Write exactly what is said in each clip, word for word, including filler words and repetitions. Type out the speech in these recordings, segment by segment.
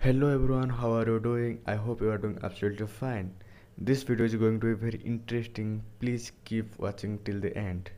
Hello everyone, how are you doing? I hope you are doing absolutely fine. This video is going to be very interesting. Please keep watching till the end.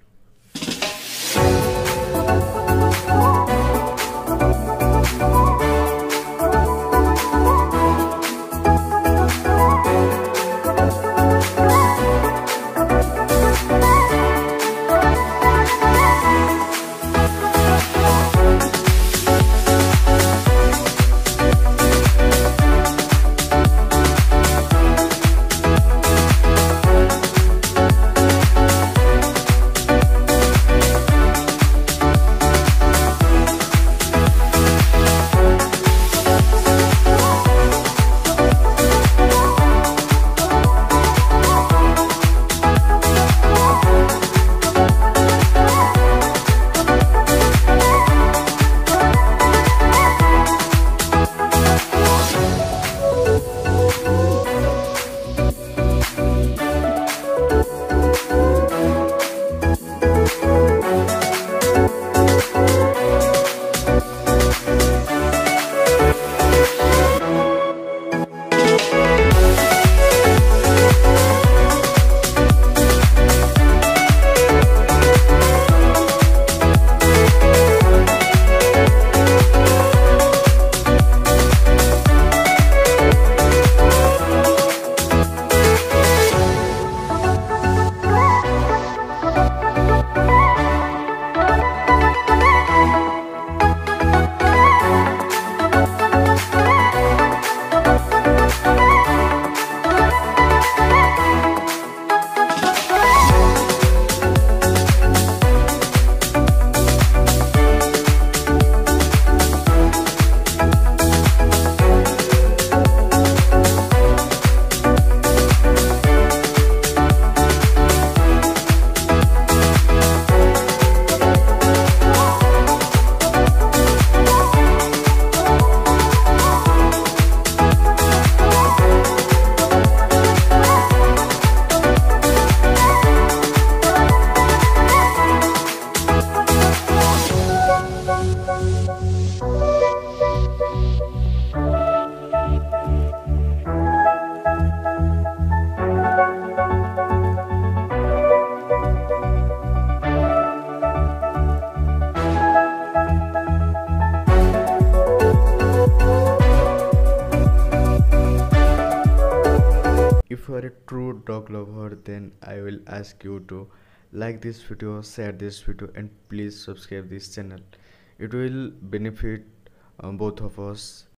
If you are a true dog lover, then I will ask you to like this video, share this video, and please subscribe this channel. It will benefit um, both of us.